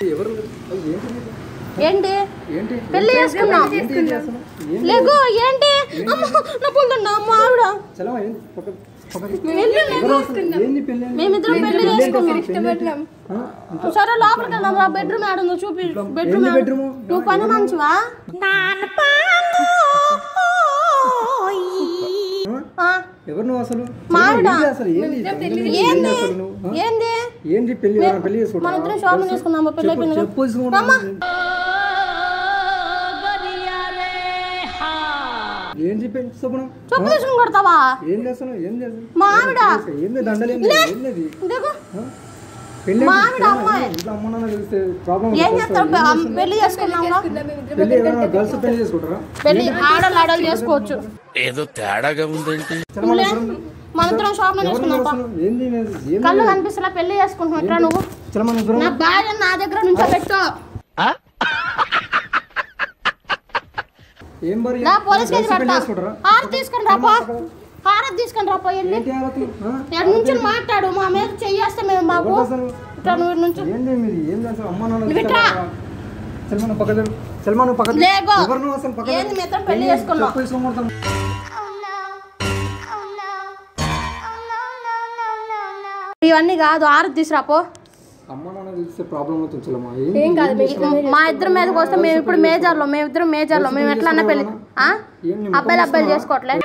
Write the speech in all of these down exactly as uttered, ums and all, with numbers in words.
ఎవరు ఏంటి పెళ్లి చేసుకున్నాం లేకు ఏంటి నప్పులుతున్నా మా ఆవిడ మేమిద్దరం పెళ్లి చేసుకున్నాం సరే లోపలికి వెళ్దాం రా బెడ్రూమ్ ఆడుందో చూపి బెడ్రూమ్ నువ్వు పని మంచివా ఎవరు నువ్వు అసలు మావిడ ఏంది ఏంది ఏంది పెళ్లి పెళ్లి చేసుకుంటా మన ఇద్దరం షాపింగ్ చేసుకుందాం పెళ్లి అయిపోయింది ఏం చెప్పాను శుభ్రం చెప్పు తీసుకుని కొడతావా ఏం చేస్తాను ఏం చేస్తాను మావిడ ఏంది దండలేం ఏంది పెళ్లి ఏం చేస్తారు పెళ్లి చేసుకున్నాం గర్ల్స్ పెళ్లి చేసుకుంటారా పెళ్లి ఆడలు ఆడలు చేసుకోవచ్చు ఏదో తేడాగా ఉందేంటి మన ఇద్దరం షాపింగ్ చేసుకున్నాం కళ్ళు కనిపిస్తలా పెళ్లి చేసుకుంటున్నావు ఎట్లా నువ్వు నా భార్య నా దగ్గర నుంచో పెట్టు ఏం మరి పోలీస్ కేసు పెడతా హారతి తీసుకొని రాపో హారతి తీసుకొని రాపో వెళ్ళి నేను నుంచి మాట్లాడు మా మీద చెయ్యేస్తే మేము మాకు నుంచి ఏంది మిత్రం పెళ్లి చేసుకున్నాం ఇవన్నీ కాదు హారతి తీసుకురాపో ఏం కాదు మా ఇద్దరు మీదకి వస్తే మేము ఇప్పుడు మేజర్ లో మేము ఇద్దరు మేజర్ లో మేము ఎట్లా అన్నా పెళ్లి అబ్బాయిలు అబ్బాయిలు చేసుకోవట్లేదు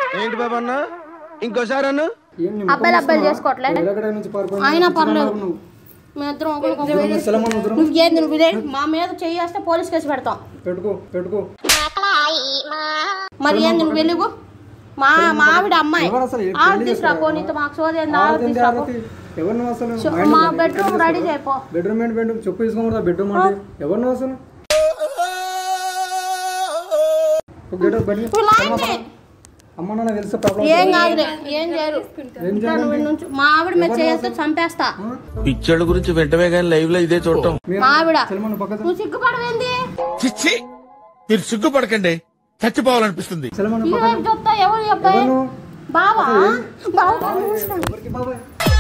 అబ్బాయిలు అబ్బాయిలు చేసుకోవట్లేదు అయినా పర్లేదు మేమిద్దరం నువ్వు ఏంది నువ్వు ఇదే మా మీద చెయ్యేస్తే పోలీస్ కేసు పెడతాం మరి ఏంది నువ్వు వెలుగు మా మావిడ అమ్మాయి ఆరు తీసుకురాపో నీతో మాకు సోదేంది ఆరు తీసుకురాపో మా బెడ్రూమ్ రెడీ చేయపో బెడ్రూమ్ ఏంటి బెడ్రూమ్ చెప్పు తీసుకోకూడదా బెడ్రూమ్ అంటే ఎవరిని అసలు అమ్మ నాన్న తెలిసే ప్రాబ్లం ఏం కాదులే ఏం చేయరు మా ఆవిడ మీద చేస్తే చంపేస్తా పిచ్చోళ్ళ గురించి వెంటనే కానీ లైవ్ లో ఇదే చూడటం మా ఆవిడ నువ్వు సిగ్గుపడవేంది మీరు సిగ్గుపడకండి చచ్చిపోవాలనిపిస్తుంది చూస్తా ఎవరు అబ్బాయి బావా బావ